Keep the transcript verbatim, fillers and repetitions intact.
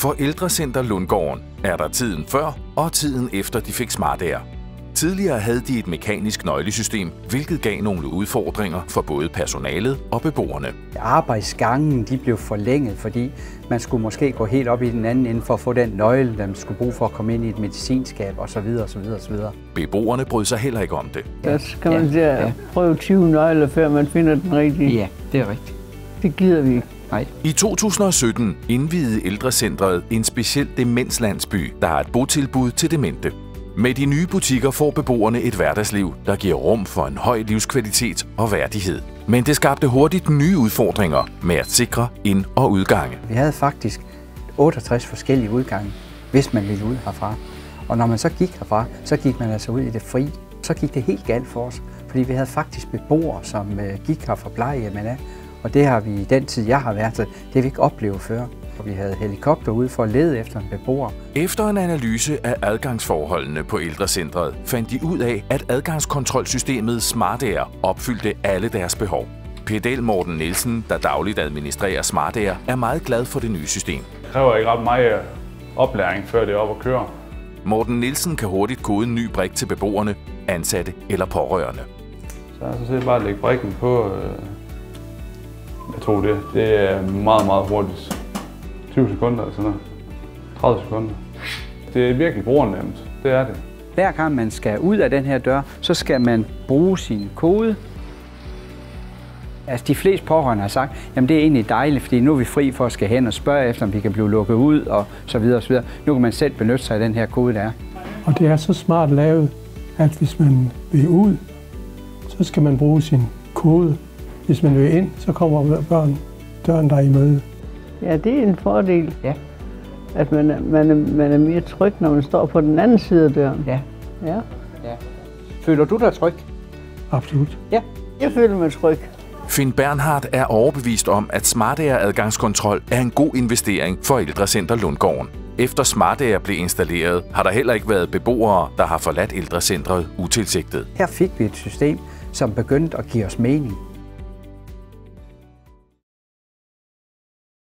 For Ældrecenter Lundgården er der tiden før og tiden efter de fik SmartAir. Tidligere havde de et mekanisk nøglesystem, hvilket gav nogle udfordringer for både personalet og beboerne. Arbejdsgangen de blev forlænget, fordi man skulle måske gå helt op i den anden ende for at få den nøgle, man skulle bruge for at komme ind i et medicinskab osv. osv. osv. Beboerne brød sig heller ikke om det. Der skal man ja, ja. prøve tyve nøgler, før man finder den rigtige. Ja, det er rigtigt. Det gider vi ikke. Nej. I to tusind og sytten indviede Ældrecentret en speciel demenslandsby, der har et botilbud til demente. Med de nye butikker får beboerne et hverdagsliv, der giver rum for en høj livskvalitet og værdighed. Men det skabte hurtigt nye udfordringer med at sikre ind- og udgange. Vi havde faktisk otteogtres forskellige udgange, hvis man ville ud herfra. Og når man så gik herfra, så gik man altså ud i det fri. Så gik det helt galt for os, fordi vi havde faktisk beboere, som gik her fra plejehjemmet af. Og det har vi i den tid, jeg har været til, det har vi ikke oplevet før. Og vi havde helikopter ude for at lede efter en beboer. Efter en analyse af adgangsforholdene på ældrecentret, fandt de ud af, at adgangskontrolsystemet SmartAir opfyldte alle deres behov. Pedel Morten Nielsen, der dagligt administrerer SmartAir, er meget glad for det nye system. Det kræver ikke ret meget oplæring, før det er op at køre. Morten Nielsen kan hurtigt kode en ny brik til beboerne, ansatte eller pårørende. Så så er det bare at lægge brikken på. Jeg tror det. Det er meget, meget hurtigt. tyve sekunder eller sådan noget. tredive sekunder. Det er virkelig brugernemt. Det er det. Hver gang man skal ud af den her dør, så skal man bruge sin kode. Altså de fleste pårørende har sagt, jamen det er egentlig dejligt, fordi nu er vi fri for at skal hen og spørge efter, om vi kan blive lukket ud og så videre og så videre. Nu kan man selv benytte sig af den her kode, der er. Og det er så smart lavet, at hvis man vil ud, så skal man bruge sin kode. Hvis man vil ind, så kommer børn døren der i møde. Ja, det er en fordel. Ja. At man er, man, er, man er mere tryg, når man står på den anden side af døren. Ja. Ja. Ja. Føler du dig tryg? Absolut. Ja. Jeg føler mig tryg. Finn Bernhardt er overbevist om, at SmartAir adgangskontrol er en god investering for Ældrecenter Lundgården. Efter SmartAir blev installeret, har der heller ikke været beboere, der har forladt ældrecentret utilsigtet. Her fik vi et system, som begyndte at give os mening.